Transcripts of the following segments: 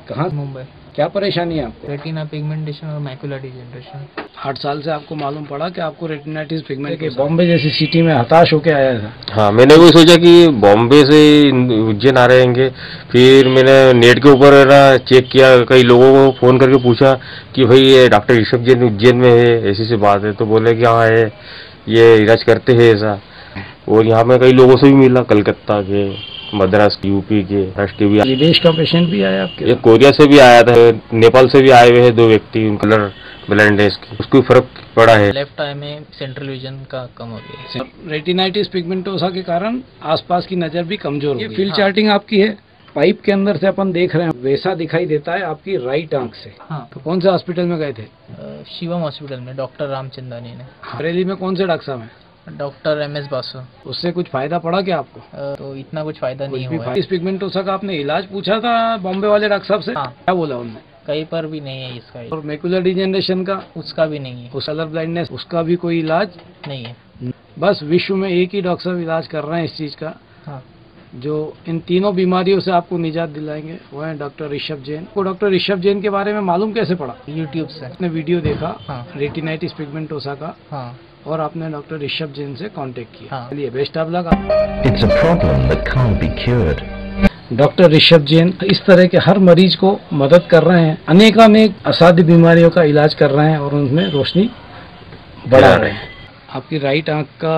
कहाँ? मुंबई। क्या परेशानी है आपको? रेटिना पिगमेंटेशन और मैकुलर डिजेनरेशन। 8 साल से आपको मालूम पड़ा कि आपको रेटिनाइटिस पिगमेंटेशन। बॉम्बे जैसी सिटी में हताश होके आया था। हाँ, मैंने भी सोचा कि बॉम्बे से उज्जैन आ रहेंगे। फिर मैंने नेट के ऊपर है ना चेक किया, कई लोगों को फोन करके पूछा कि भाई ये डॉक्टर ऋषभ जैन उज्जैन में है, ऐसी सी बात है। तो बोले कि हाँ है, ये इलाज करते हैं ऐसा। और यहाँ में कई लोगों से भी मिला, कलकत्ता के, मद्रास के, यूपी के, महाराष्ट्र के भी। विदेश का पेशेंट भी आया आपके? ये कोरिया से भी आया था, नेपाल से भी आए हुए हैं 2 व्यक्ति, कलर ब्लाइंडनेस की, उसको फर्क पड़ा है। लेफ्ट आई में सेंट्रल विजन का कम हो गया। रेटिनाइटिस पिगमेंटोसा के कारण आसपास की नजर भी कमजोर हो गई। फील्ड चार्टिंग आपकी है, पाइप के अंदर से अपन देख रहे हैं वैसा दिखाई देता है आपकी राइट आंख से। हाँ। तो कौन से हॉस्पिटल में गए थे? शिवम हॉस्पिटल में डॉक्टर रामचंदानी ने। बरेली में कौन से डॉक्टर साहब हैं? Doctor MS Basu. उससे कुछ फायदा पड़ा क्या आपको? तो इतना कुछ फायदा नहीं हुआ है। इस पिगमेंटोसा का आपने इलाज पूछा था बॉम्बे वाले डॉक्टर साहब से? हाँ। क्या बोला उन्होंने? कहीं पर भी नहीं है इसका। और मैकुलर डिजेनरेशन का? उसका भी नहीं है। उस कलर ब्लाइंडनेस उसका भी कोई इलाज नहीं है। बस विश्व में एक ही डॉक्टर साहब इलाज कर रहे हैं इस चीज का। हाँ। जो इन तीनों बीमारियों से आपको निजात दिलाएंगे वो है डॉक्टर ऋषभ जैन। को डॉक्टर ऋषभ जैन के बारे में मालूम कैसे पड़ा? यूट्यूब से। आपने वीडियो देखा? हाँ। रेटिनाइटिस पिगमेंटोसा का। हाँ। और आपने डॉक्टर ऋषभ जैन से कांटेक्ट किया। हाँ। चलिए, best of luck. It's a problem that can't be cured. Doctor Rishabh Jain इस तरह के हर मरीज को मदद कर रहे हैं, अनेकानेक असाध्य बीमारियों का इलाज कर रहे हैं और उनमें रोशनी बढ़ा रहे हैं। आपकी राइट आंख का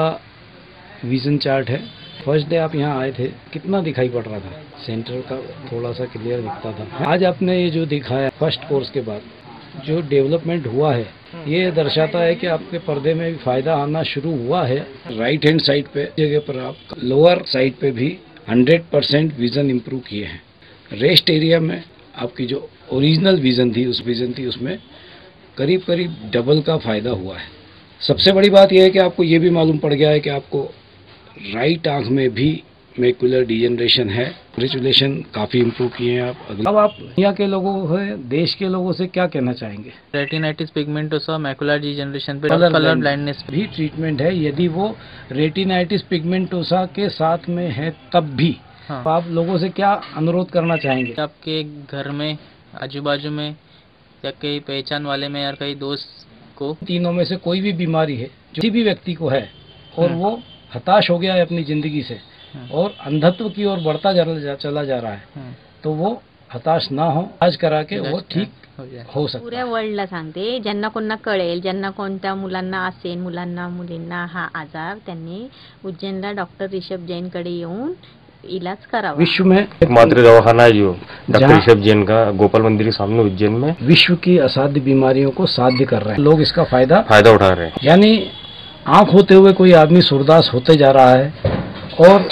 विजन चार्ट है। फर्स्ट डे आप यहाँ आए थे, कितना दिखाई पड़ रहा था? सेंटर का थोड़ा सा क्लियर दिखता था। आज आपने ये जो दिखाया फर्स्ट कोर्स के बाद जो डेवलपमेंट हुआ है, ये दर्शाता है कि आपके पर्दे में भी फायदा आना शुरू हुआ है। राइट हैंड साइड पे जगह पर आप लोअर साइड पे भी 100% विजन इम्प्रूव किए हैं। रेस्ट एरिया में आपकी जो ओरिजिनल विजन थी उसमें करीब करीब डबल का फायदा हुआ है। सबसे बड़ी बात यह है कि आपको ये भी मालूम पड़ गया है कि आपको राइट आंख में भी मैकुलर डिजेनरेशन है। ग्रेजुलेशन, काफी इम्प्रूव किए हैं आप। अब आप दुनिया के लोगों से, देश के लोगों से क्या कहना चाहेंगे? रेटिनाइटिस पिगमेंटोसा, मैकुलर डिजेनरेशन पे कलर ब्लाइंडनेस भी ट्रीटमेंट है। यदि वो रेटिनाइटिस पिगमेंटोसा के साथ में है तब भी। हाँ। तो आप लोगों से क्या अनुरोध करना चाहेंगे? आपके घर में, आजू बाजू में, या कहीं पहचान वाले में, या कहीं दोस्त को तीनों में से कोई भी बीमारी है जो किसी भी व्यक्ति को है और वो हताश हो गया है अपनी जिंदगी से और अंधत्व की ओर बढ़ता चला जा रहा है, तो वो हताश ना हो, इलाज करा के वो ठीक हो सकता है। पुऱ्या वर्ल्डला सांगते, ज्यांना कोणाला कळेल, ज्यांना कोणत्या मुलांना असेल, मुलांना मुलींना हा आजार, त्यांनी उज्जैनला डॉक्टर ऋषभ जैन कडे येऊन इलाज करावा। विश्व में एकमात्र दवाखाना है जो डॉक्टर ऋषभ जैन का, गोपाल मंदिर के सामने उज्जैन में, विश्व की असाध्य बीमारियों को साध्य कर रहे हैं। लोग इसका फायदा उठा रहे हैं। यानी आंख होते हुए कोई आदमी सूरदास होते जा रहा है और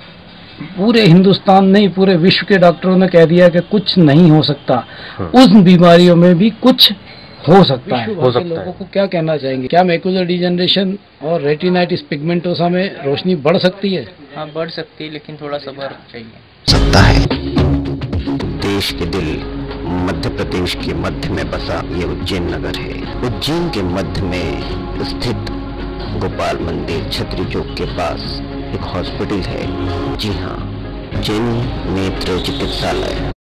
पूरे हिंदुस्तान नहीं पूरे विश्व के डॉक्टरों ने कह दिया कि कुछ नहीं हो सकता। उस बीमारियों में भी कुछ हो सकता है। लोगों को क्या कहना चाहेंगे? क्या मैकुलर डिजेनरेशन और रेटिनाइटिस पिगमेंटोसा में रोशनी बढ़ सकती है? हाँ, बढ़ सकती है, लेकिन थोड़ा सब्र चाहिए। सकता है। देश के दिल मध्य प्रदेश के मध्य में बसा ये उज्जैन नगर है। उज्जैन के मध्य में स्थित गोपाल मंदिर छतरी चौक के पास एक हॉस्पिटल है। जी हाँ, जैन नेत्र चिकित्सालय।